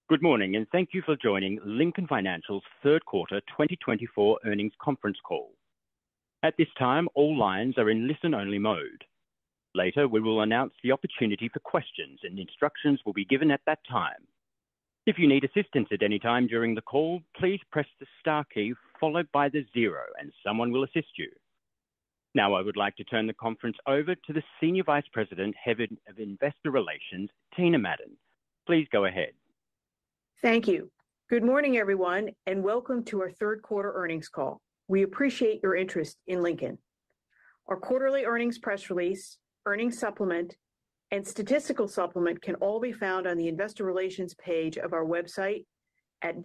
Good morning, and thank you for joining Lincoln Financial's third quarter 2024 earnings conference call. At this time, all lines are in listen-only mode. Later, we will announce the opportunity for questions, and instructions will be given at that time. If you need assistance at any time during the call, please press the star key followed by the 0, and someone will assist you. Now, I would like to turn the conference over to the Senior Vice President, Head of Investor Relations, Tina Madden. Please go ahead. Thank you. Good morning, everyone, and welcome to our third quarter earnings call. We appreciate your interest in Lincoln. Our quarterly earnings press release, earnings supplement, and statistical supplement can all be found on the Investor Relations page of our website at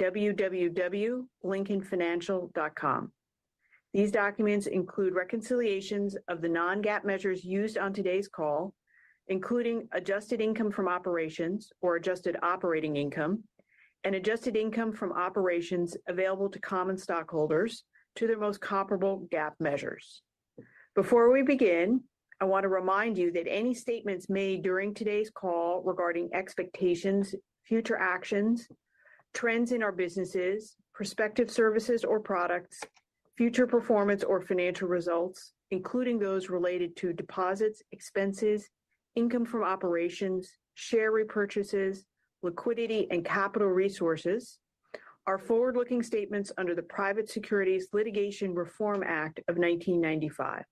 www.lincolnfinancial.com. These documents include reconciliations of the non-GAAP measures used on today's call, including adjusted income from operations or adjusted operating income, and adjusted income from operations available to common stockholders to their most comparable GAAP measures. Before we begin, I want to remind you that any statements made during today's call regarding expectations, future actions, trends in our businesses, prospective services or products, future performance or financial results, including those related to deposits, expenses, income from operations, share repurchases, liquidity, and capital resources, are forward-looking statements under the Private Securities Litigation Reform Act of 1995.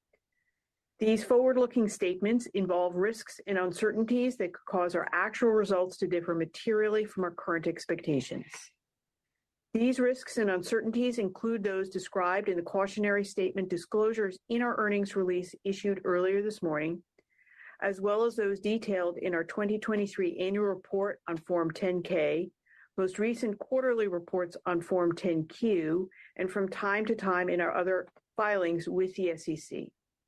These forward-looking statements involve risks and uncertainties that could cause our actual results to differ materially from our current expectations. These risks and uncertainties include those described in the cautionary statement disclosures in our earnings release issued earlier this morning, as well as those detailed in our 2023 annual report on Form 10-K, most recent quarterly reports on Form 10-Q, and from time to time in our other filings with the SEC.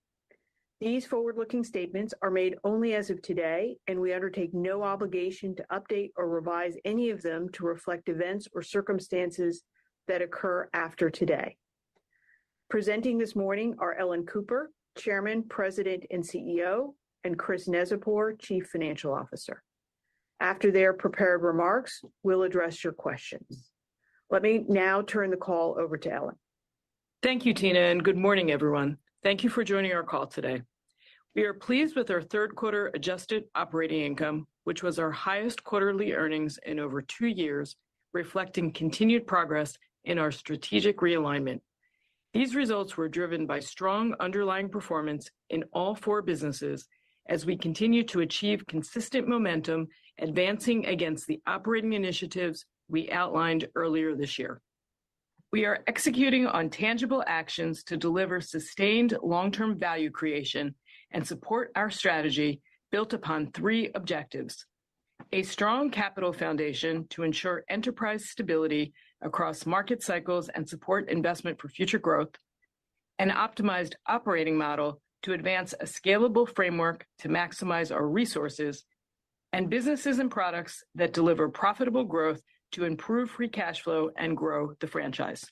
These forward-looking statements are made only as of today, and we undertake no obligation to update or revise any of them to reflect events or circumstances that occur after today. Presenting this morning are Ellen Cooper, Chairman, President, and CEO, and Chris Neczypor, Chief Financial Officer. After their prepared remarks, we'll address your questions. Let me now turn the call over to Ellen. Thank you, Tina, and good morning, everyone. Thank you for joining our call today. We are pleased with our third quarter adjusted operating income, which was our highest quarterly earnings in over 2 years, reflecting continued progress in our strategic realignment. These results were driven by strong underlying performance in all 4 businesses as we continue to achieve consistent momentum, advancing against the operating initiatives we outlined earlier this year. We are executing on tangible actions to deliver sustained long-term value creation and support our strategy built upon 3 objectives: a strong capital foundation to ensure enterprise stability across market cycles and support investment for future growth, an optimized operating model to advance a scalable framework to maximize our resources, and businesses and products that deliver profitable growth to improve free cash flow and grow the franchise.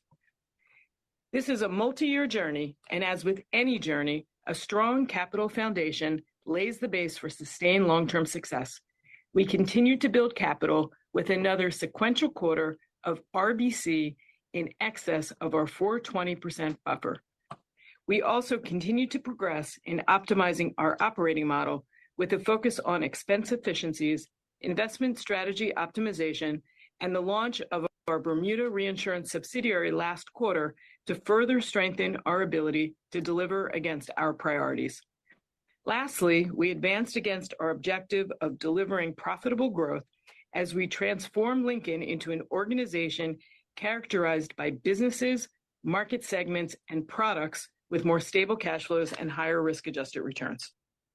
This is a multi-year journey, and as with any journey, a strong capital foundation lays the base for sustained long-term success. We continue to build capital with another sequential quarter of RBC in excess of our 420% buffer. We also continue to progress in optimizing our operating model with a focus on expense efficiencies, investment strategy optimization, and the launch of our Bermuda reinsurance subsidiary last quarter to further strengthen our ability to deliver against our priorities. Lastly, we advanced against our objective of delivering profitable growth as we transform Lincoln into an organization characterized by businesses, market segments, and products with more stable cash flows and higher risk-adjusted returns.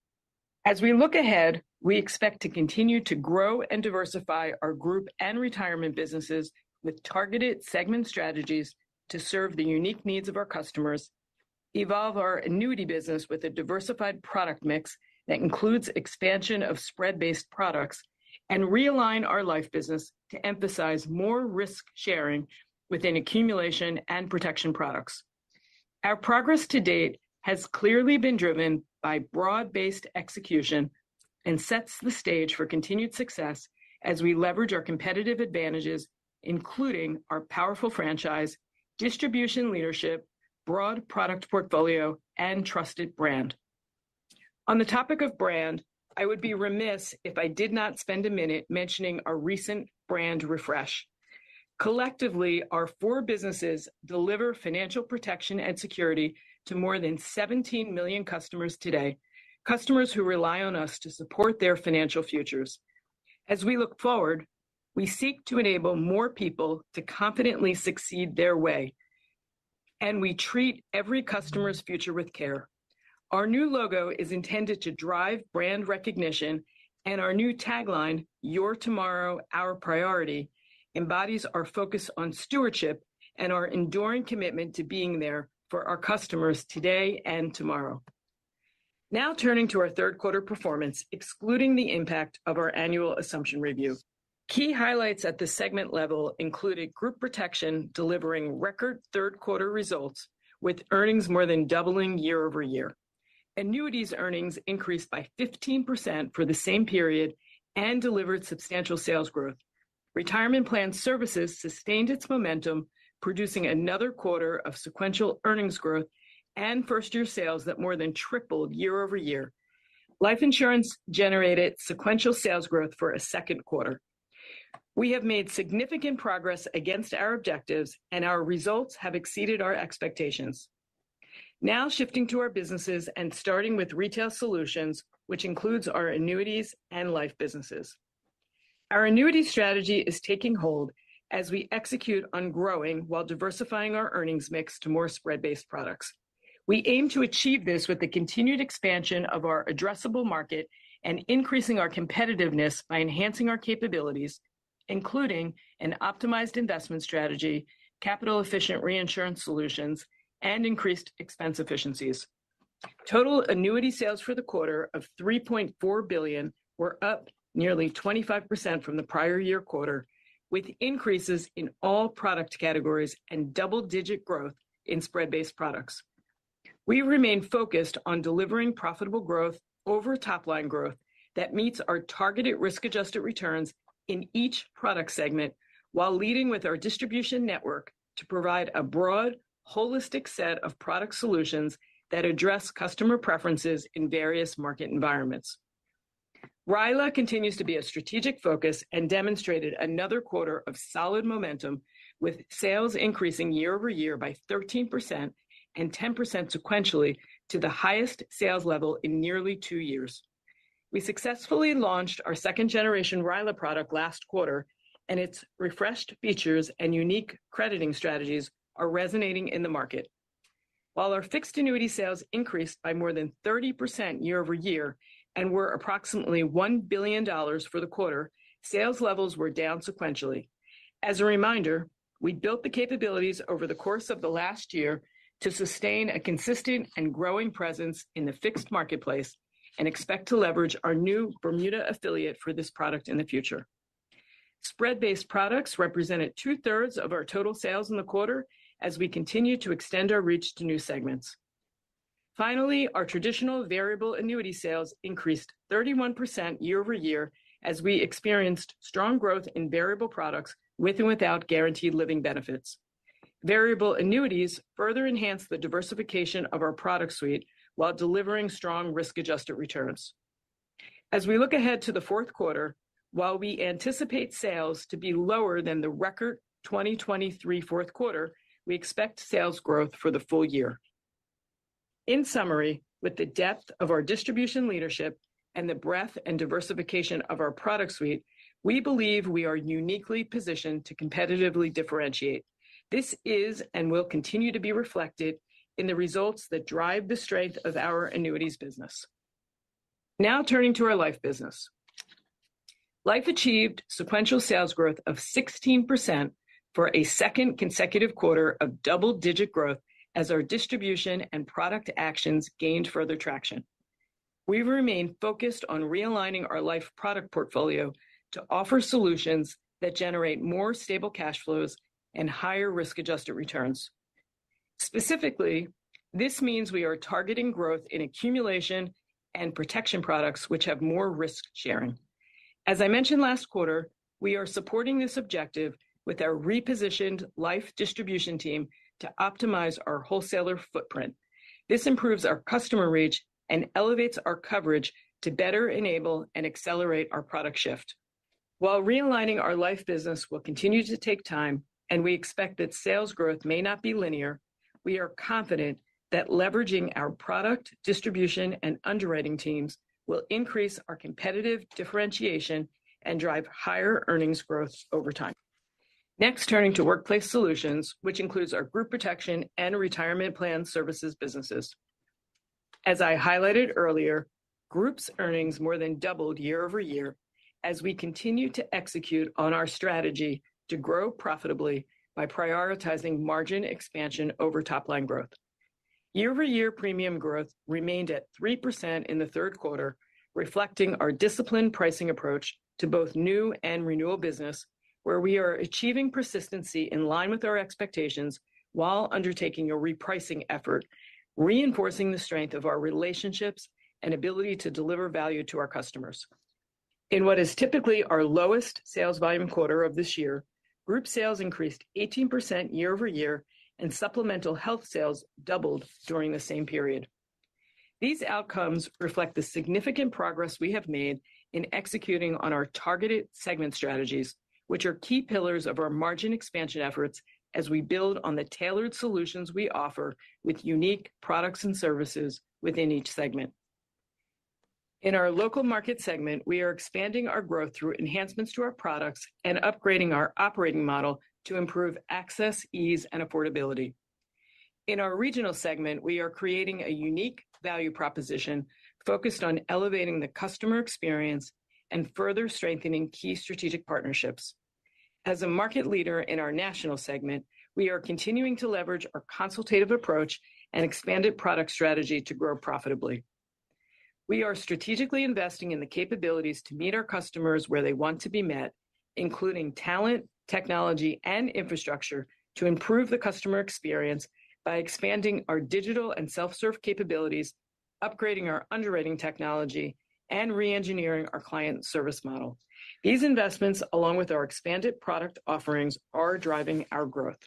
As we look ahead, we expect to continue to grow and diversify our group and retirement businesses with targeted segment strategies to serve the unique needs of our customers, evolve our annuity business with a diversified product mix that includes expansion of spread-based products, and realign our life business to emphasize more risk sharing within accumulation and protection products. Our progress to date has clearly been driven by broad-based execution and sets the stage for continued success as we leverage our competitive advantages, including our powerful franchise, distribution leadership, broad product portfolio, and trusted brand. On the topic of brand, I would be remiss if I did not spend a minute mentioning our recent brand refresh. Collectively, our four businesses deliver financial protection and security to more than 17 million customers today, customers who rely on us to support their financial futures. As we look forward, we seek to enable more people to confidently succeed their way, and we treat every customer's future with care. Our new logo is intended to drive brand recognition, and our new tagline, "Your Tomorrow, Our Priority," embodies our focus on stewardship and our enduring commitment to being there for our customers today and tomorrow. Now turning to our third quarter performance, excluding the impact of our annual assumption review. Key highlights at the segment level included Group Protection delivering record third quarter results with earnings more than doubling year over year. Annuities earnings increased by 15% for the same period and delivered substantial sales growth. Retirement Plan Services sustained its momentum, producing another quarter of sequential earnings growth and first-year sales that more than tripled year over year. Life Insurance generated sequential sales growth for a second quarter. We have made significant progress against our objectives, and our results have exceeded our expectations. Now shifting to our businesses and starting with Retail Solutions, which includes our annuities and life businesses. Our annuity strategy is taking hold as we execute on growing while diversifying our earnings mix to more spread-based products. We aim to achieve this with the continued expansion of our addressable market and increasing our competitiveness by enhancing our capabilities, including an optimized investment strategy, capital-efficient reinsurance solutions, and increased expense efficiencies. Total annuity sales for the quarter of $3.4 billion were up nearly 25% from the prior year quarter, with increases in all product categories and double-digit growth in spread-based products. We remain focused on delivering profitable growth over top-line growth that meets our targeted risk-adjusted returns in each product segment, while leading with our distribution network to provide a broad, holistic set of product solutions that address customer preferences in various market environments. RILA continues to be a strategic focus and demonstrated another quarter of solid momentum, with sales increasing year over year by 13% and 10% sequentially to the highest sales level in nearly 2 years. We successfully launched our second-generation RILA product last quarter, and its refreshed features and unique crediting strategies are resonating in the market. While our fixed annuity sales increased by more than 30% year over year and were approximately $1 billion for the quarter, sales levels were down sequentially. As a reminder, we built the capabilities over the course of the last year to sustain a consistent and growing presence in the fixed marketplace and expect to leverage our new Bermuda affiliate for this product in the future. Spread-based products represented 2/3 of our total sales in the quarter as we continue to extend our reach to new segments. Finally, our traditional variable annuity sales increased 31% year over year as we experienced strong growth in variable products with and without guaranteed living benefits. Variable annuities further enhance the diversification of our product suite while delivering strong risk-adjusted returns. As we look ahead to the fourth quarter, while we anticipate sales to be lower than the record 2023 fourth quarter, we expect sales growth for the full year. In summary, with the depth of our distribution leadership and the breadth and diversification of our product suite, we believe we are uniquely positioned to competitively differentiate. This is and will continue to be reflected in the results that drive the strength of our annuities business. Now turning to our life business. Life achieved sequential sales growth of 16% for a second consecutive quarter of double-digit growth as our distribution and product actions gained further traction. We remain focused on realigning our life product portfolio to offer solutions that generate more stable cash flows and higher risk-adjusted returns. Specifically, this means we are targeting growth in accumulation and protection products which have more risk sharing. As I mentioned last quarter, We are supporting this objective with our repositioned life distribution team to optimize our wholesaler footprint. This improves our customer reach and elevates our coverage to better enable and accelerate our product shift. While realigning our life business will continue to take time, and we expect that sales growth may not be linear, we are confident that leveraging our product, distribution, and underwriting teams will increase our competitive differentiation and drive higher earnings growth over time. Next, turning to Workplace Solutions, which includes our group protection and retirement plan services businesses. As I highlighted earlier, Group's earnings more than doubled year over year as we continue to execute on our strategy to grow profitably by prioritizing margin expansion over top-line growth. Year-over-year premium growth remained at 3% in the third quarter, reflecting our disciplined pricing approach to both new and renewal business, where we are achieving persistency in line with our expectations while undertaking a repricing effort, reinforcing the strength of our relationships and ability to deliver value to our customers. In what is typically our lowest sales volume quarter of this year, Group sales increased 18% year over year, and supplemental health sales doubled during the same period. These outcomes reflect the significant progress we have made in executing on our targeted segment strategies, which are key pillars of our margin expansion efforts as we build on the tailored solutions we offer with unique products and services within each segment. In our local market segment, we are expanding our growth through enhancements to our products and upgrading our operating model to improve access, ease, and affordability. In our regional segment, we are creating a unique value proposition focused on elevating the customer experience and further strengthening key strategic partnerships. As a market leader in our national segment, we are continuing to leverage our consultative approach and expanded product strategy to grow profitably. We are strategically investing in the capabilities to meet our customers where they want to be met, including talent, technology, and infrastructure to improve the customer experience by expanding our digital and self-serve capabilities, upgrading our underwriting technology, and re-engineering our client service model. These investments, along with our expanded product offerings, are driving our growth.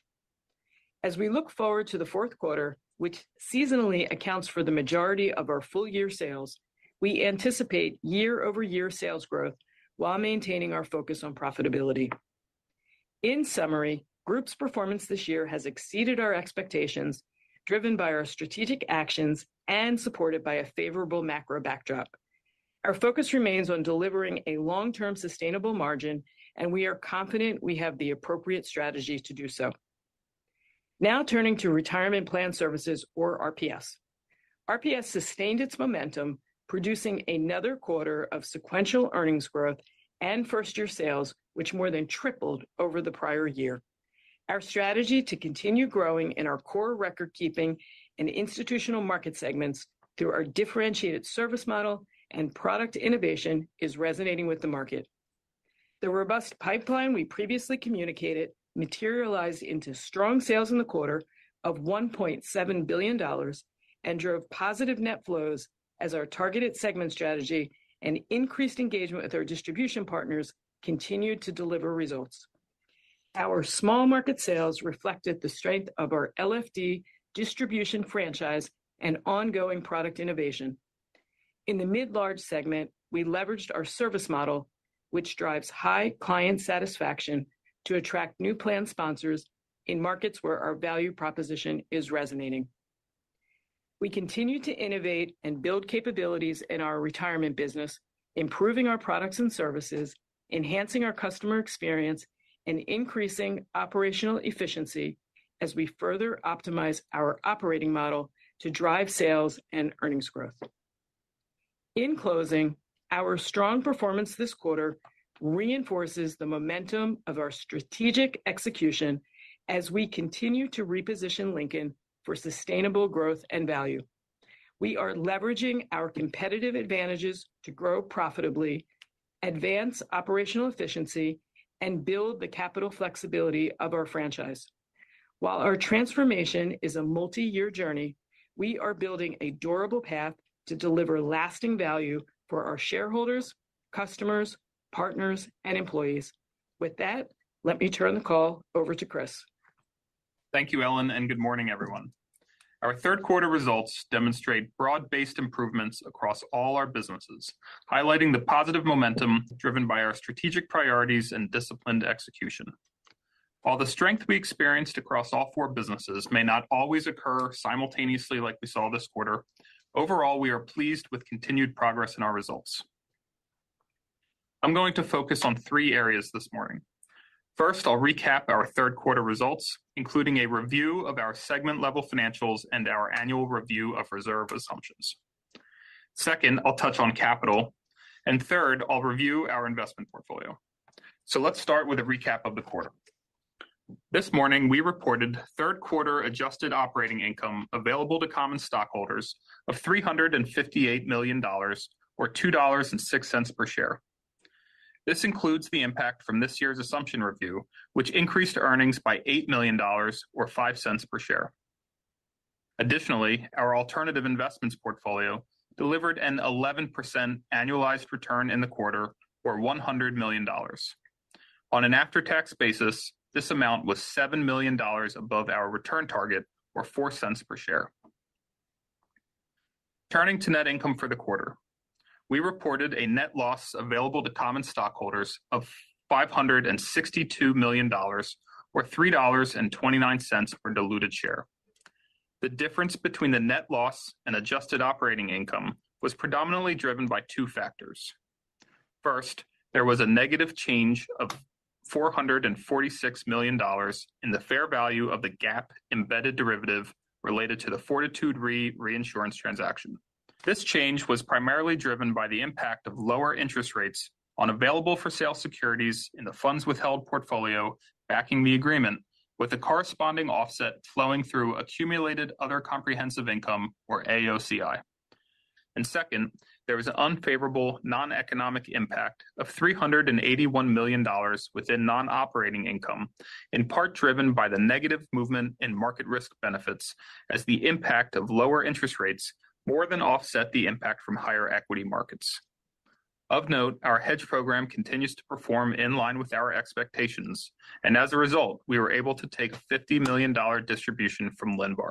As we look forward to the fourth quarter, which seasonally accounts for the majority of our full-year sales, we anticipate year-over-year sales growth while maintaining our focus on profitability. In summary, Group's performance this year has exceeded our expectations, driven by our strategic actions and supported by a favorable macro backdrop. Our focus remains on delivering a long-term sustainable margin, and we are confident we have the appropriate strategy to do so. Now turning to Retirement Plan Services, or RPS. RPS sustained its momentum, producing another quarter of sequential earnings growth and first-year sales, which more than tripled over the prior year. Our strategy to continue growing in our core record-keeping and institutional market segments through our differentiated service model and product innovation is resonating with the market. The robust pipeline we previously communicated materialized into strong sales in the quarter of $1.7 billion and drove positive net flows as our targeted segment strategy and increased engagement with our distribution partners continued to deliver results. Our small market sales reflected the strength of our LFD distribution franchise and ongoing product innovation. In the mid-large segment, we leveraged our service model, which drives high client satisfaction, to attract new plan sponsors in markets where our value proposition is resonating. We continue to innovate and build capabilities in our retirement business, improving our products and services, enhancing our customer experience, and increasing operational efficiency as we further optimize our operating model to drive sales and earnings growth. In closing, our strong performance this quarter reinforces the momentum of our strategic execution as we continue to reposition Lincoln for sustainable growth and value. We are leveraging our competitive advantages to grow profitably, advance operational efficiency, and build the capital flexibility of our franchise. While our transformation is a multi-year journey, we are building a durable path to deliver lasting value for our shareholders, customers, partners, and employees. With that, let me turn the call over to Chris. Thank you, Ellen, and good morning, everyone. Our third quarter results demonstrate broad-based improvements across all our businesses, highlighting the positive momentum driven by our strategic priorities and disciplined execution. While the strength we experienced across all four businesses may not always occur simultaneously like we saw this quarter, overall, we are pleased with continued progress in our results. I'm going to focus on three areas this morning. First, I'll recap our third quarter results, including a review of our segment-level financials and our annual review of reserve assumptions. Second, I'll touch on capital. And third, I'll review our investment portfolio. So let's start with a recap of the quarter. This morning, we reported third quarter adjusted operating income available to common stockholders of $358 million, or $2.06 per share. This includes the impact from this year's assumption review, which increased earnings by $8 million, or 5 cents per share. Additionally, our alternative investments portfolio delivered an 11% annualized return in the quarter, or $100 million. On an after-tax basis, this amount was $7 million above our return target, or 4 cents per share. Turning to net income for the quarter, we reported a net loss available to common stockholders of $562 million, or $3.29 per diluted share. The difference between the net loss and adjusted operating income was predominantly driven by two factors. First, there was a negative change of $446 million in the fair value of the GAAP embedded derivative related to the Fortitude Re reinsurance transaction. This change was primarily driven by the impact of lower interest rates on available-for-sale securities in the funds withheld portfolio backing the agreement, with the corresponding offset flowing through accumulated other comprehensive income, or AOCI. And second, there was an unfavorable non-economic impact of $381 million within non-operating income, in part driven by the negative movement in market risk benefits, as the impact of lower interest rates more than offset the impact from higher equity markets. Of note, our hedge program continues to perform in line with our expectations, and as a result, we were able to take a $50 million distribution from Linbar.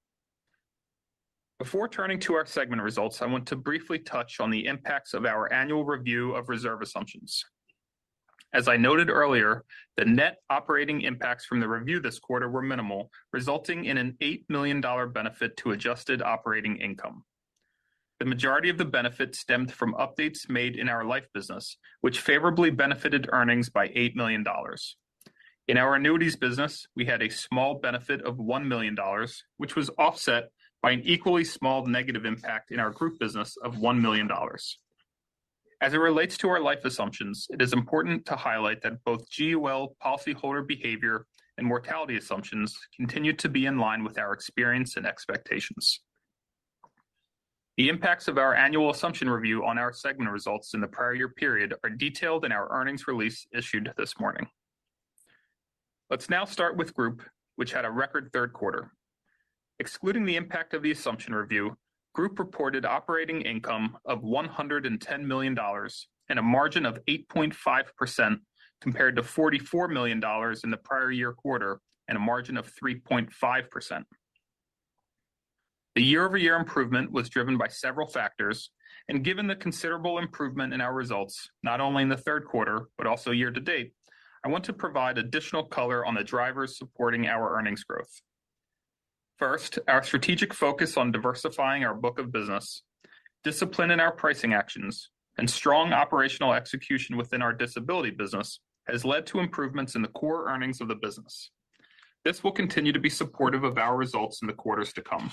Before turning to our segment results, I want to briefly touch on the impacts of our annual review of reserve assumptions. As I noted earlier, the net operating impacts from the review this quarter were minimal, resulting in an $8 million benefit to adjusted operating income. The majority of the benefit stemmed from updates made in our life business, which favorably benefited earnings by $8 million. In our annuities business, we had a small benefit of $1 million, which was offset by an equally small negative impact in our group business of $1 million. As it relates to our life assumptions, it is important to highlight that both GUL policyholder behavior and mortality assumptions continue to be in line with our experience and expectations. The impacts of our annual assumption review on our segment results in the prior year period are detailed in our earnings release issued this morning. Let's now start with Group, which had a record third quarter. Excluding the impact of the assumption review, Group reported operating income of $110 million and a margin of 8.5% compared to $44 million in the prior year quarter and a margin of 3.5%. The year-over-year improvement was driven by several factors, and given the considerable improvement in our results, not only in the third quarter, but also year to date, I want to provide additional color on the drivers supporting our earnings growth. First, our strategic focus on diversifying our book of business, discipline in our pricing actions, and strong operational execution within our disability business has led to improvements in the core earnings of the business. This will continue to be supportive of our results in the quarters to come.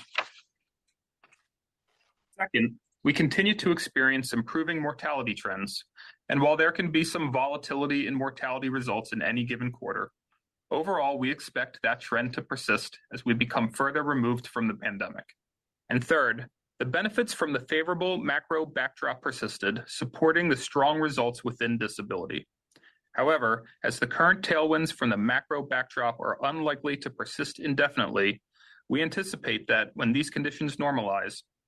Second, we continue to experience improving mortality trends, and while there can be some volatility in mortality results in any given quarter, overall, we expect that trend to persist as we become further removed from the pandemic. And third, the benefits from the favorable macro backdrop persisted, supporting the strong results within disability. However, as the current tailwinds from the macro backdrop are unlikely to persist indefinitely, we anticipate that when these conditions normalize,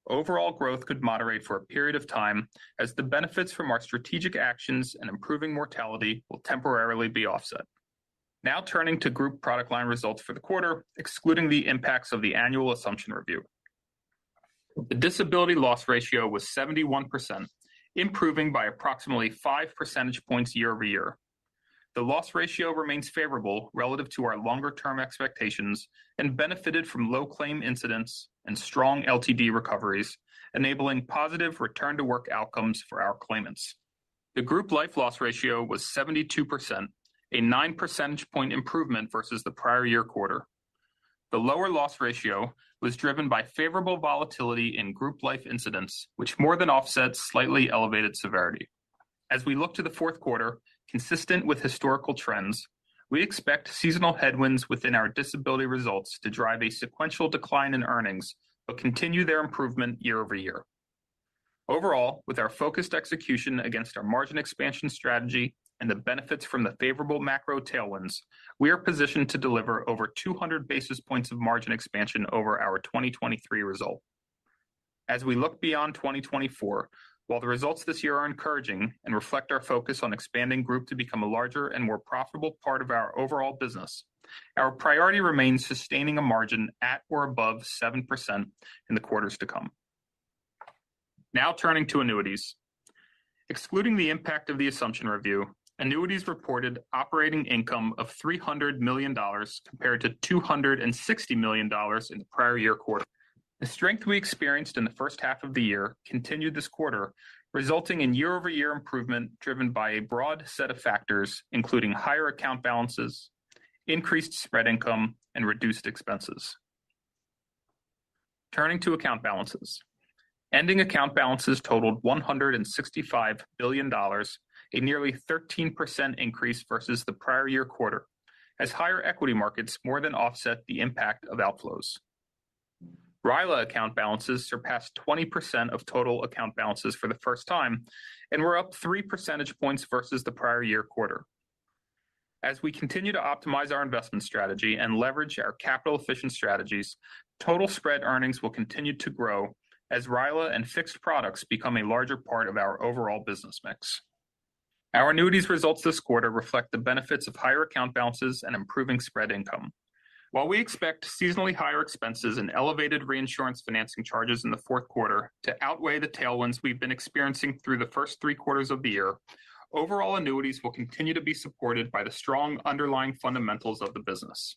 overall growth could moderate for a period of time as the benefits from our strategic actions and improving mortality will temporarily be offset. Now turning to group product line results for the quarter, excluding the impacts of the annual assumption review. The disability loss ratio was 71%, improving by approximately 5 percentage points year over year. The loss ratio remains favorable relative to our longer-term expectations and benefited from low claim incidents and strong LTD recoveries, enabling positive return-to-work outcomes for our claimants. The group life loss ratio was 72%, a 9 percentage point improvement versus the prior year quarter. The lower loss ratio was driven by favorable volatility in group life incidents, which more than offset slightly elevated severity. As we look to the fourth quarter, consistent with historical trends, we expect seasonal headwinds within our disability results to drive a sequential decline in earnings, but continue their improvement year over year. Overall, with our focused execution against our margin expansion strategy and the benefits from the favorable macro tailwinds, we are positioned to deliver over 200 basis points of margin expansion over our 2023 result. As we look beyond 2024, while the results this year are encouraging and reflect our focus on expanding group to become a larger and more profitable part of our overall business, our priority remains sustaining a margin at or above 7% in the quarters to come. Now turning to annuities. Excluding the impact of the assumption review, annuities reported operating income of $300 million compared to $260 million in the prior year quarter. The strength we experienced in the first half of the year continued this quarter, resulting in year-over-year improvement driven by a broad set of factors, including higher account balances, increased spread income, and reduced expenses. Turning to account balances. Ending account balances totaled $165 billion, a nearly 13% increase versus the prior year quarter, as higher equity markets more than offset the impact of outflows. RILA account balances surpassed 20% of total account balances for the first time and were up 3 percentage points versus the prior year quarter. As we continue to optimize our investment strategy and leverage our capital-efficient strategies, total spread earnings will continue to grow as RILA and fixed products become a larger part of our overall business mix. Our annuities results this quarter reflect the benefits of higher account balances and improving spread income. While we expect seasonally higher expenses and elevated reinsurance financing charges in the fourth quarter to outweigh the tailwinds we've been experiencing through the first 3 quarters of the year, overall annuities will continue to be supported by the strong underlying fundamentals of the business.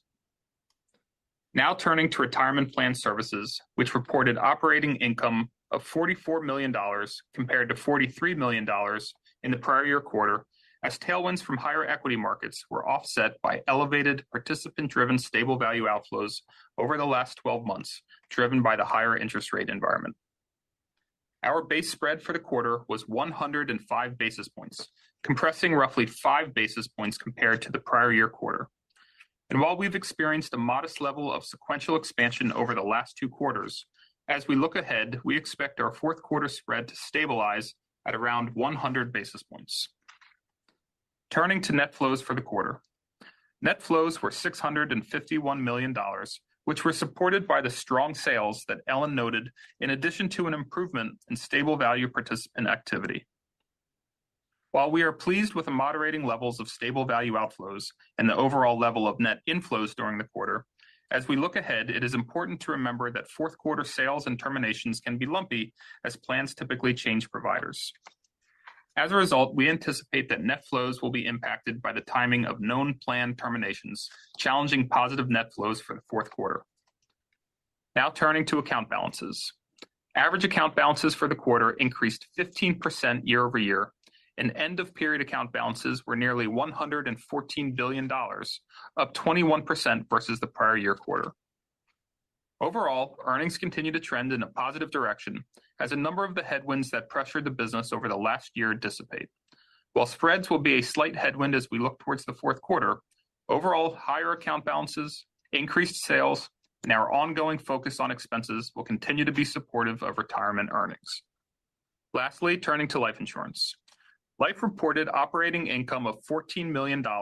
Now turning to retirement plan services, which reported operating income of $44 million compared to $43 million in the prior year quarter, as tailwinds from higher equity markets were offset by elevated participant-driven stable value outflows over the last 12 months, driven by the higher interest rate environment. Our base spread for the quarter was 105 basis points, compressing roughly 5 basis points compared to the prior year quarter. And while we've experienced a modest level of sequential expansion over the last 2 quarters, as we look ahead, we expect our fourth quarter spread to stabilize at around 100 basis points. Turning to net flows for the quarter. Net flows were $651 million, which were supported by the strong sales that Ellen noted, in addition to an improvement in stable value participant activity. While we are pleased with the moderating levels of stable value outflows and the overall level of net inflows during the quarter, as we look ahead, it is important to remember that fourth quarter sales and terminations can be lumpy as plans typically change providers. As a result, we anticipate that net flows will be impacted by the timing of known plan terminations, challenging positive net flows for the fourth quarter. Now turning to account balances. Average account balances for the quarter increased 15% year over year, and end-of-period account balances were nearly $114 billion, up 21% versus the prior year quarter. Overall, earnings continue to trend in a positive direction as a number of the headwinds that pressured the business over the last year dissipate. While spreads will be a slight headwind as we look towards the fourth quarter, overall higher account balances, increased sales, and our ongoing focus on expenses will continue to be supportive of retirement earnings. Lastly, turning to life insurance. Life reported operating income of $14 million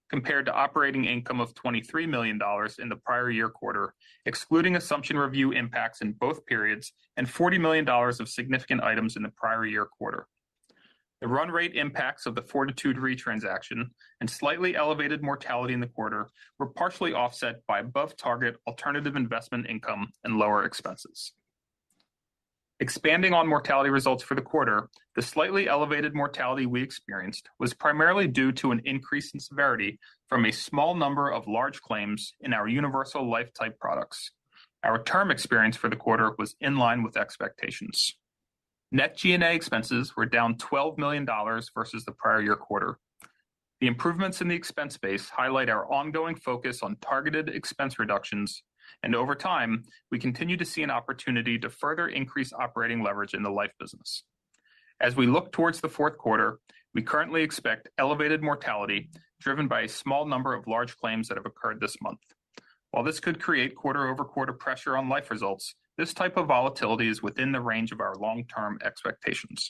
compared to operating income of $23 million in the prior year quarter, excluding assumption review impacts in both periods and $40 million of significant items in the prior year quarter. The run rate impacts of the Fortitude Re transaction and slightly elevated mortality in the quarter were partially offset by above-target alternative investment income and lower expenses. Expanding on mortality results for the quarter, the slightly elevated mortality we experienced was primarily due to an increase in severity from a small number of large claims in our universal life type products. Our term experience for the quarter was in line with expectations. Net G&A expenses were down $12 million versus the prior year quarter. The improvements in the expense base highlight our ongoing focus on targeted expense reductions, and over time, we continue to see an opportunity to further increase operating leverage in the life business. As we look towards the fourth quarter, we currently expect elevated mortality driven by a small number of large claims that have occurred this month. While this could create quarter-over-quarter pressure on life results, this type of volatility is within the range of our long-term expectations.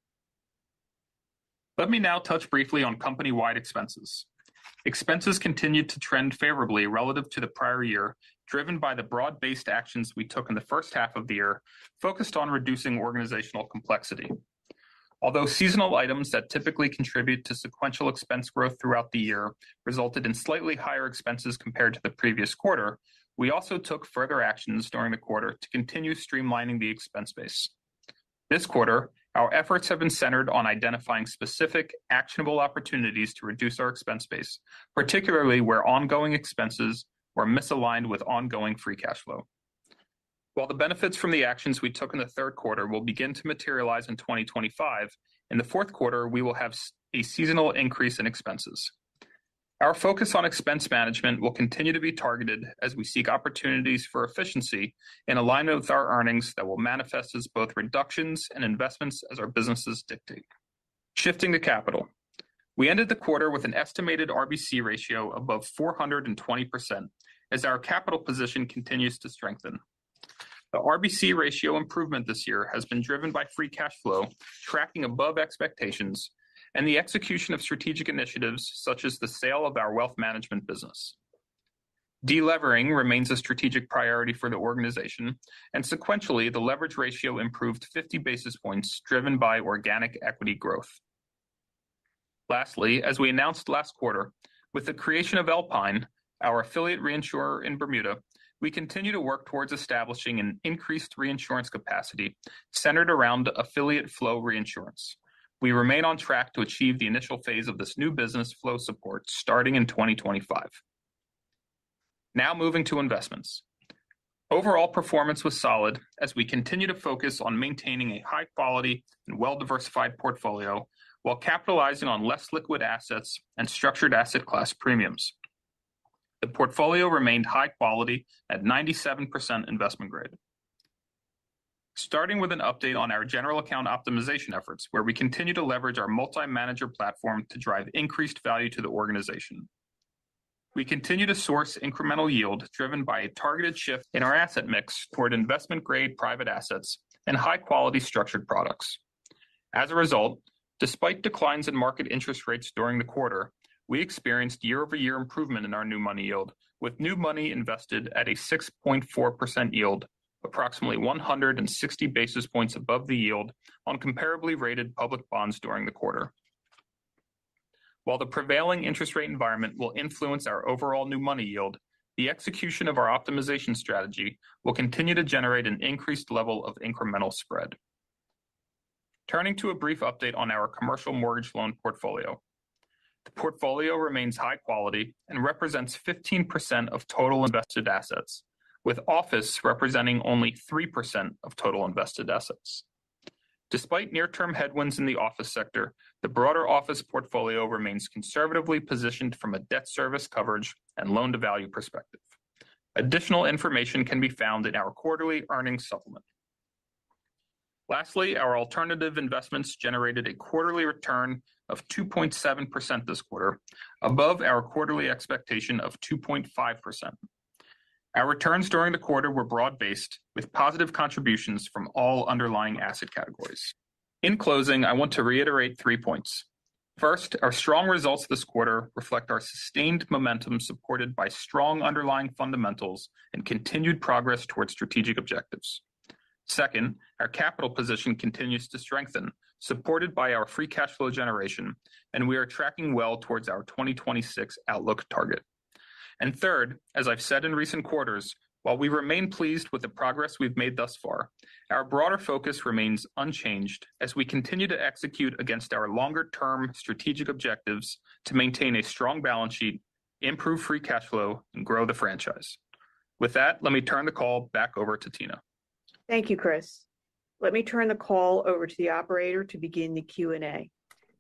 Let me now touch briefly on company-wide expenses. Expenses continued to trend favorably relative to the prior year, driven by the broad-based actions we took in the first half of the year, focused on reducing organizational complexity. Although seasonal items that typically contribute to sequential expense growth throughout the year resulted in slightly higher expenses compared to the previous quarter, we also took further actions during the quarter to continue streamlining the expense base. This quarter, our efforts have been centered on identifying specific, actionable opportunities to reduce our expense base, particularly where ongoing expenses were misaligned with ongoing free cash flow. While the benefits from the actions we took in the third quarter will begin to materialize in 2025, in the fourth quarter, we will have a seasonal increase in expenses. Our focus on expense management will continue to be targeted as we seek opportunities for efficiency in alignment with our earnings that will manifest as both reductions and investments as our businesses dictate. Shifting to capital. We ended the quarter with an estimated RBC ratio above 420% as our capital position continues to strengthen. The RBC ratio improvement this year has been driven by free cash flow, tracking above expectations, and the execution of strategic initiatives such as the sale of our wealth management business. Delevering remains a strategic priority for the organization, and sequentially, the leverage ratio improved 50 basis points, driven by organic equity growth. Lastly, as we announced last quarter, with the creation of Alpine, our affiliate reinsurer in Bermuda, we continue to work towards establishing an increased reinsurance capacity centered around affiliate flow reinsurance. We remain on track to achieve the initial phase of this new business flow support starting in 2025. Now moving to investments. Overall performance was solid as we continue to focus on maintaining a high-quality and well-diversified portfolio while capitalizing on less liquid assets and structured asset class premiums. The portfolio remained high quality at 97% investment grade. Starting with an update on our general account optimization efforts, where we continue to leverage our multi-manager platform to drive increased value to the organization. We continue to source incremental yield driven by a targeted shift in our asset mix toward investment-grade private assets and high-quality structured products. As a result, despite declines in market interest rates during the quarter, we experienced year-over-year improvement in our new money yield, with new money invested at a 6.4% yield, approximately 160 basis points above the yield on comparably rated public bonds during the quarter. While the prevailing interest rate environment will influence our overall new money yield, the execution of our optimization strategy will continue to generate an increased level of incremental spread. Turning to a brief update on our commercial mortgage loan portfolio. The portfolio remains high quality and represents 15% of total invested assets, with office representing only 3% of total invested assets. Despite near-term headwinds in the office sector, the broader office portfolio remains conservatively positioned from a debt service coverage and loan-to-value perspective. Additional information can be found in our quarterly earnings supplement. Lastly, our alternative investments generated a quarterly return of 2.7% this quarter, above our quarterly expectation of 2.5%. Our returns during the quarter were broad-based, with positive contributions from all underlying asset categories. In closing, I want to reiterate 3 points. First, our strong results this quarter reflect our sustained momentum supported by strong underlying fundamentals and continued progress towards strategic objectives. Second, our capital position continues to strengthen, supported by our free cash flow generation, and we are tracking well towards our 2026 outlook target. And third, as I've said in recent quarters, while we remain pleased with the progress we've made thus far, our broader focus remains unchanged as we continue to execute against our longer-term strategic objectives to maintain a strong balance sheet, improve free cash flow, and grow the franchise. With that, let me turn the call back over to Tina. Thank you, Chris. Let me turn the call over to the operator to begin the Q&A.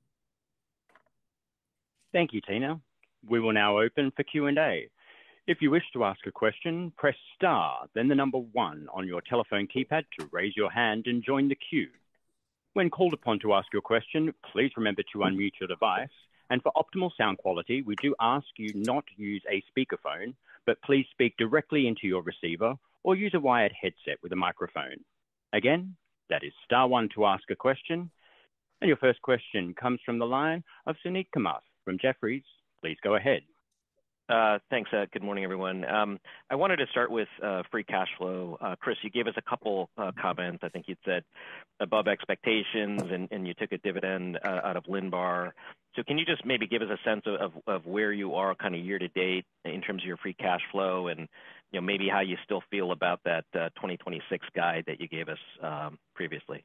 Thank you, Tina. We will now open for Q&A. If you wish to ask a question, press star, then the number 1 on your telephone keypad to raise your hand and join the queue. When called upon to ask your question, please remember to unmute your device. And for optimal sound quality, we do ask you not to use a speakerphone, but please speak directly into your receiver or use a wired headset with a microphone. Again, that is star 1 to ask a question. And your first question comes from the line of Suneet Kamath from Jefferies. Please go ahead. Thanks. Good morning, everyone. I wanted to start with free cash flow. Chris, you gave us a couple comments. I think you'd said above expectations, and you took a dividend out of Linbar. So can you just maybe give us a sense of where you are kind of year to date in terms of your free cash flow, and maybe how you still feel about that 2026 guide that you gave us previously?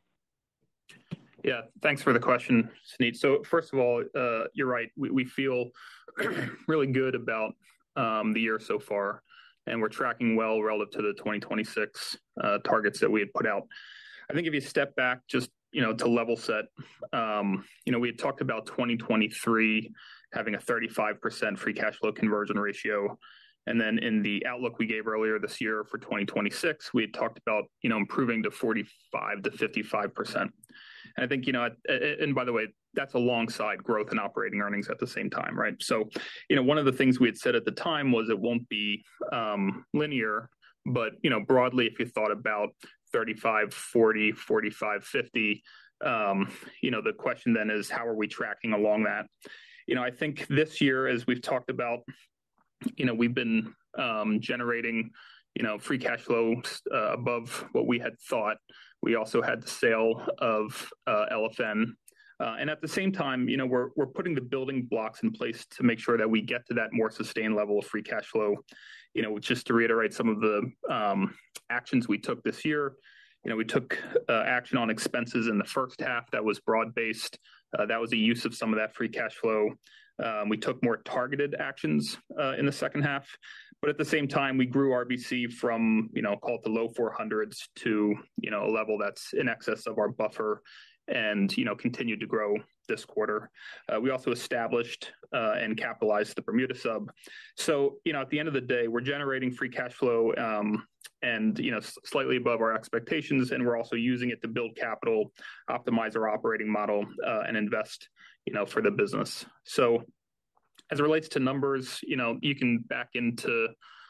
Yeah, thanks for the question, Suneet. So first of all, you're right. We feel really good about the year so far, and we're tracking well relative to the 2026 targets that we had put out. I think if you step back just, to level set, we had talked about 2023 having a 35% free cash flow conversion ratio. And then in the outlook we gave earlier this year for 2026, we had talked about, improving to 45 to 55%. And I think, and by the way, that's alongside growth in operating earnings at the same time, right? So, one of the things we had said at the time was it won't be linear, but, broadly, if you thought about 35, 40, 45, 50, the question then is, how are we tracking along that? I think this year, as we've talked about, we've been generating, free cash flow above what we had thought. We also had the sale of LFN. And at the same time, we're putting the building blocks in place to make sure that we get to that more sustained level of free cash flow. Just to reiterate some of the actions we took this year, we took action on expenses in the first half that was broad-based. That was a use of some of that free cash flow. We took more targeted actions in the second half. But at the same time, we grew RBC from, call it the low 400s to, a level that's in excess of our buffer and, continued to grow this quarter. We also established and capitalized the Bermuda sub. So, at the end of the day, we're generating free cash flow and, slightly above our expectations. And we're also using it to build capital, optimize our operating model, and invest, for the business. So as it relates to numbers, you can back into,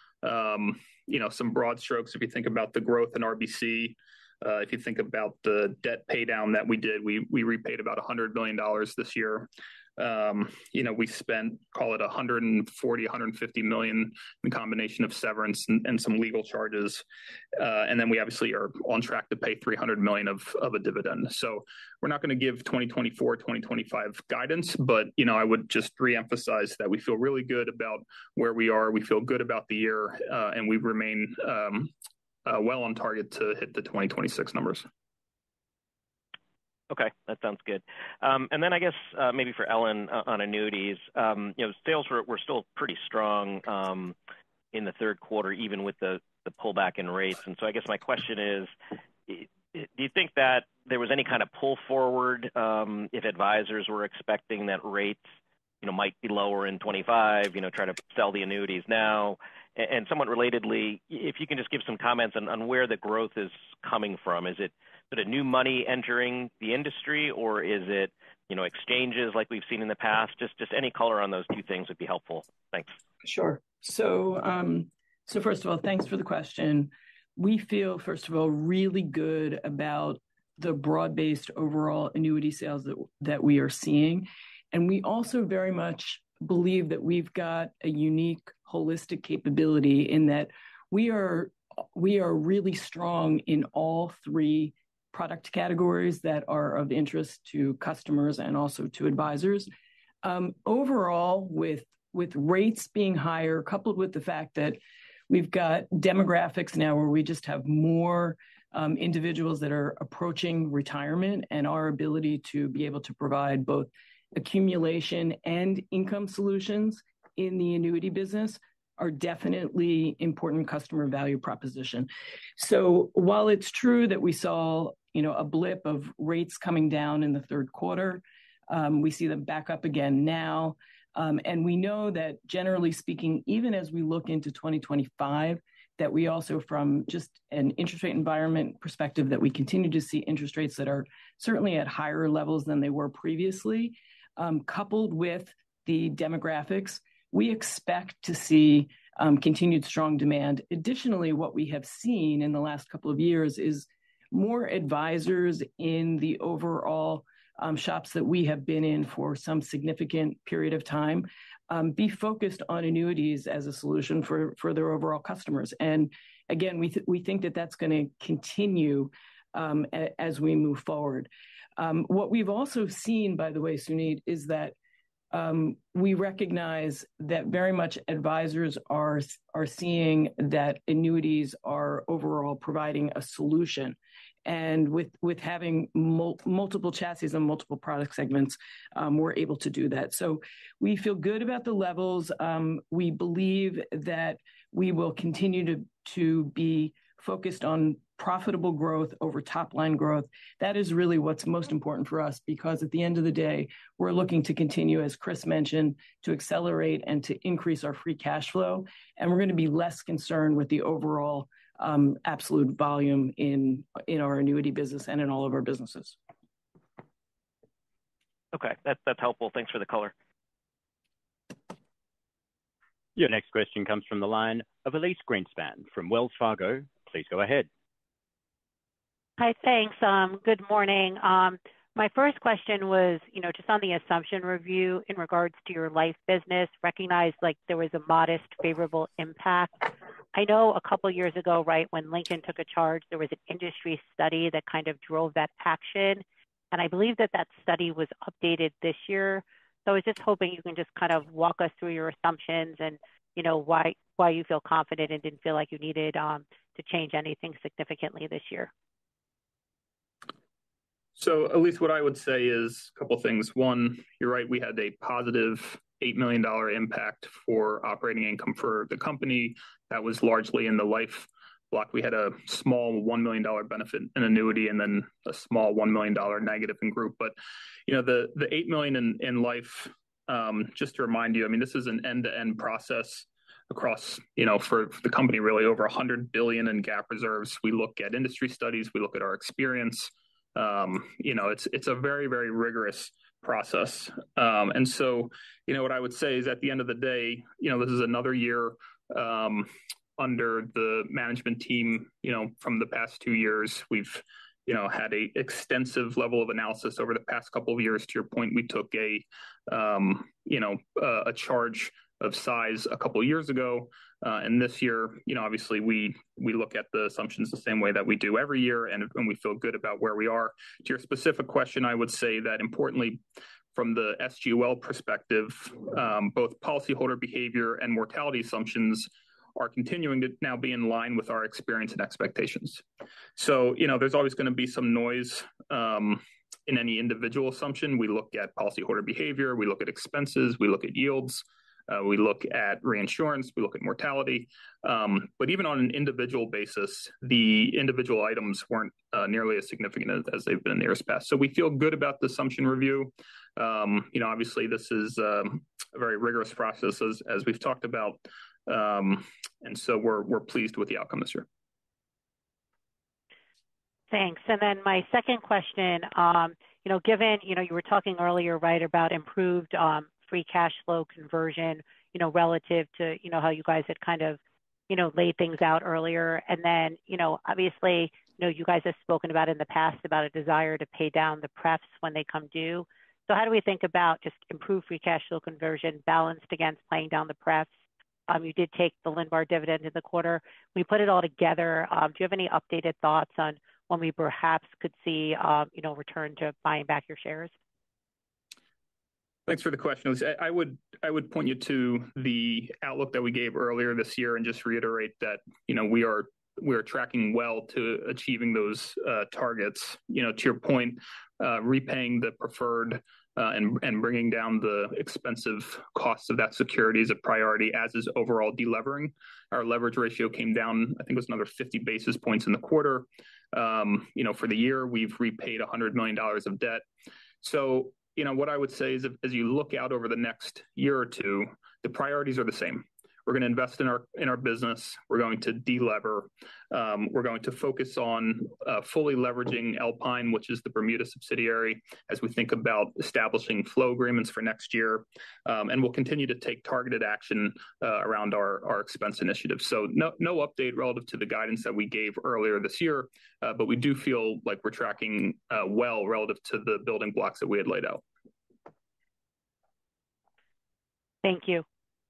some broad strokes. If you think about the growth in RBC, if you think about the debt pay down that we did, we repaid about $100 million this year. We spent, call it 140, 150 million in combination of severance and some legal charges. And then we obviously are on track to pay 300 million of a dividend. So we're not going to give 2024, 2025 guidance, but, I would just reemphasize that we feel really good about where we are. We feel good about the year, and we remain well on target to hit the 2026 numbers. Okay, that sounds good. And then I guess maybe for Ellen on annuities, sales were still pretty strong in the third quarter, even with the pullback in rates. And so I guess my question is, do you think that there was any kind of pull forward if advisors were expecting that rates, might be lower in 25, try to sell the annuities now? And somewhat relatedly, if you can just give some comments on where the growth is coming from. Is it sort of new money entering the industry, or is it, exchanges like we've seen in the past? Just any color on those two things would be helpful. Thanks. Sure. So first of all, thanks for the question. We feel, first of all, really good about the broad-based overall annuity sales that we are seeing. And we also very much believe that we've got a unique holistic capability in that we are really strong in all three product categories that are of interest to customers and also to advisors. Overall, with rates being higher, coupled with the fact that we've got demographics now where we just have more individuals that are approaching retirement, and our ability to be able to provide both accumulation and income solutions in the annuity business are definitely important customer value proposition. So while it's true that we saw, a blip of rates coming down in the third quarter, we see them back up again now. And we know that generally speaking, even as we look into 2025, that we also, from just an interest rate environment perspective, that we continue to see interest rates that are certainly at higher levels than they were previously, coupled with the demographics, we expect to see continued strong demand. Additionally, what we have seen in the last couple of years is more advisors in the overall shops that we have been in for some significant period of time be focused on annuities as a solution for their overall customers. And again, we think that that's going to continue as we move forward. What we've also seen, by the way, Suneet, is that we recognize that very much advisors are seeing that annuities are overall providing a solution. And with having multiple chassis and multiple product segments, we're able to do that. So we feel good about the levels. We believe that we will continue to be focused on profitable growth over top line growth. That is really what's most important for us, because at the end of the day, we're looking to continue, as Chris mentioned, to accelerate and to increase our free cash flow. And we're going to be less concerned with the overall absolute volume in our annuity business and in all of our businesses. Okay, that's helpful. Thanks for the color. Your next question comes from the line of Elyse Greenspan from Wells Fargo. Please go ahead. Hi, thanks. Good morning. My first question was, just on the assumption review in regards to your life business, recognized like there was a modest favorable impact. I know a couple of years ago, right, when Lincoln took a charge, there was an industry study that kind of drove that action. And I believe that study was updated this year. So I was just hoping you can just kind of walk us through your assumptions and, why you feel confident and didn't feel like you needed to change anything significantly this year. So at least what I would say is a couple of things. One, you're right, we had a positive $8 million impact for operating income for the company. That was largely in the life block. We had a small $1 million benefit in annuity and then a small $1 million negative in group. But, the $8 million in life, just to remind you, I mean, this is an end-to-end process across, for the company, really over $100 billion in GAAP reserves. We look at industry studies, we look at our experience. It's a very, very rigorous process. And so, what I would say is at the end of the day, this is another year under the management team, from the past 2 years. We've, had a extensive level of analysis over the past couple of years. To your point, we took a charge of size a couple of years ago. And this year, obviously we look at the assumptions the same way that we do every year, and we feel good about where we are. To your specific question, I would say that importantly, from the SGUL perspective, both policyholder behavior and mortality assumptions are continuing to now be in line with our experience and expectations. So, there's always going to be some noise in any individual assumption. We look at policyholder behavior, we look at expenses, we look at yields. We look at reinsurance, we look at mortality. But even on an individual basis, the individual items weren't nearly as significant as they've been in the years past. So we feel good about the assumption review. Obviously, this is a very rigorous process, as we've talked about. And so we're pleased with the outcome this year. Thanks. And then my second question, given, you were talking earlier, right, about improved free cash flow conversion, relative to, how you guys had kind of, laid things out earlier. And then, obviously, you guys have spoken about in the past about a desire to pay down the prefs when they come due. So how do we think about just improved free cash flow conversion balanced against playing down the prefs? You did take the Linbar dividend in the quarter. When we put it all together, do you have any updated thoughts on when we perhaps could see, return to buying back your shares? Thanks for the question. I would point you to the outlook that we gave earlier this year and just reiterate that, we are tracking well to achieving those targets. To your point, repaying the preferred and bringing down the expensive costs of that security is a priority, as is overall delevering. Our leverage ratio came down, I think it was another 50 basis points in the quarter. For the year, we've repaid $100 million of debt. So, what I would say is, as you look out over the next year or two, the priorities are the same. We're going to invest in our business. We're going to delever. We're going to focus on fully leveraging Alpine, which is the Bermuda subsidiary, as we think about establishing flow agreements for next year. And we'll continue to take targeted action around our expense initiatives. So no update relative to the guidance that we gave earlier this year, but we do feel like we're tracking well relative to the building blocks that we had laid out. Thank you.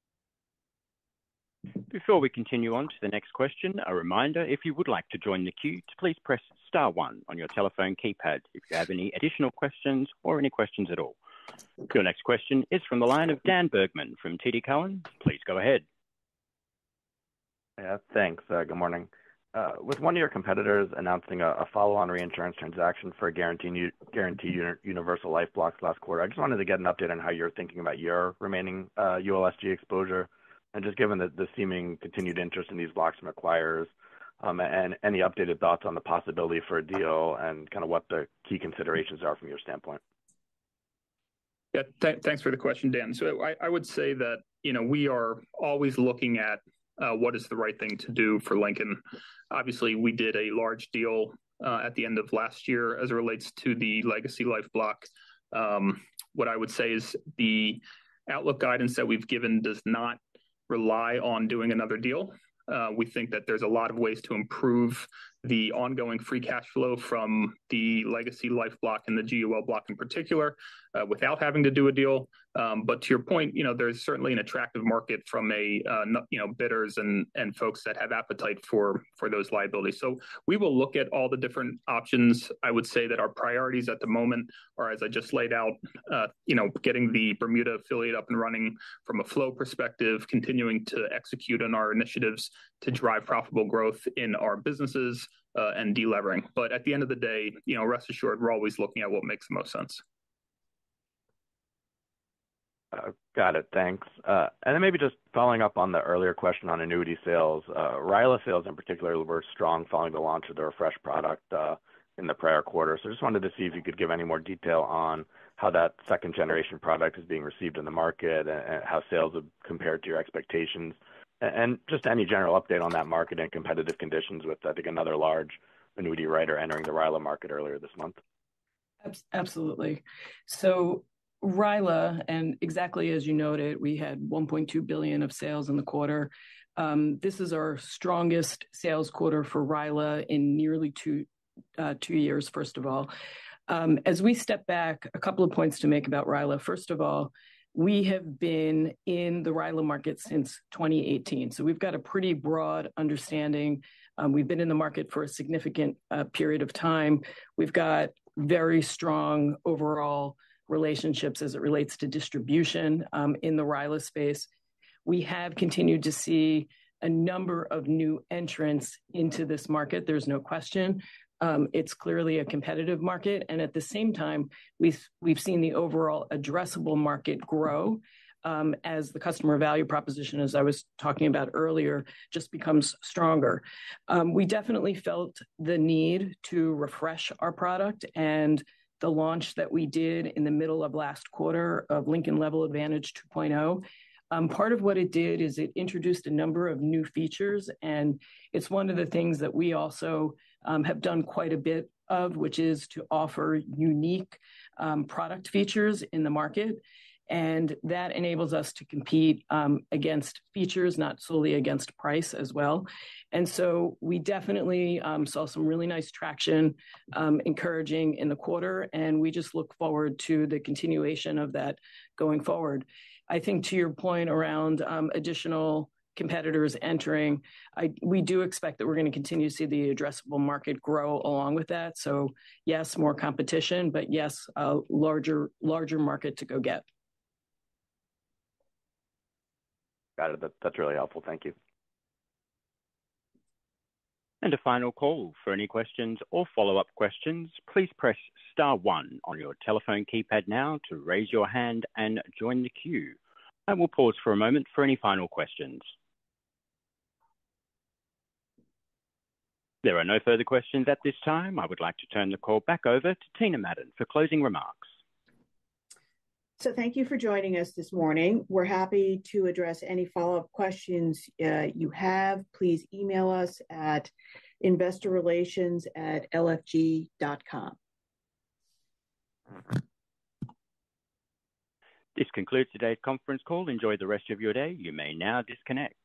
Before we continue on to the next question, a reminder, if you would like to join the queue, please press star 1 on your telephone keypad if you have any additional questions or any questions at all. Your next question is from the line of Dan Bergman from TD Cowen. Please go ahead. Yeah, thanks. Good morning. With one of your competitors announcing a follow-on reinsurance transaction for guaranteed universal life blocks last quarter, I just wanted to get an update on how you're thinking about your remaining ULSG exposure, and just given the seeming continued interest in these blocks from acquirers, and any updated thoughts on the possibility for a deal and kind of what the key considerations are from your standpoint. Yeah, thanks for the question, Dan. So I would say that, we are always looking at what is the right thing to do for Lincoln. Obviously, we did a large deal at the end of last year as it relates to the legacy life block. What I would say is the outlook guidance that we've given does not rely on doing another deal. We think that there's a lot of ways to improve the ongoing free cash flow from the legacy life block and the GUL block in particular, without having to do a deal. But to your point, there's certainly an attractive market from bidders and folks that have appetite for those liabilities. So we will look at all the different options. I would say that our priorities at the moment are, as I just laid out, getting the Bermuda affiliate up and running from a flow perspective, continuing to execute on our initiatives to drive profitable growth in our businesses, and delevering. But at the end of the day, rest assured, we're always looking at what makes the most sense. Got it. Thanks. And then maybe just following up on the earlier question on annuity sales, RILA sales in particular were strong following the launch of the refresh product in the prior quarter. So just wanted to see if you could give any more detail on how that second generation product is being received in the market and how sales have compared to your expectations. And just any general update on that market and competitive conditions with, I think, another large annuity writer entering the RILA market earlier this month. Absolutely. So RILA, and exactly as you noted, we had $1.2 billion of sales in the quarter. This is our strongest sales quarter for RILA in nearly two years, first of all. As we step back, a couple of points to make about RILA. First of all, we have been in the RILA market since 2018. So we've got a pretty broad understanding. We've been in the market for a significant period of time. We've got very strong overall relationships as it relates to distribution in the RILA space. We have continued to see a number of new entrants into this market. There's no question. It's clearly a competitive market. And at the same time, we've seen the overall addressable market grow as the customer value proposition, as I was talking about earlier, just becomes stronger. We definitely felt the need to refresh our product, and the launch that we did in the middle of last quarter of Lincoln Level Advantage 2.0. Part of what it did is it introduced a number of new features, and it's one of the things that we also have done quite a bit of, which is to offer unique product features in the market. And that enables us to compete against features, not solely against price as well. And so we definitely saw some really nice traction, encouraging in the quarter, and we just look forward to the continuation of that going forward. I think to your point around additional competitors entering, we do expect that we're going to continue to see the addressable market grow along with that. So yes, more competition, but yes, a larger market to go get. Got it. That's really helpful. Thank you. And a final call. For any questions or follow-up questions, please press star 1 on your telephone keypad now to raise your hand and join the queue. And we'll pause for a moment for any final questions. There are no further questions at this time. I would like to turn the call back over to Tina Madden for closing remarks. So thank you for joining us this morning. We're happy to address any follow-up questions you have. Please email us at investorrelations@lfg.com. This concludes today's conference call. Enjoy the rest of your day. You may now disconnect.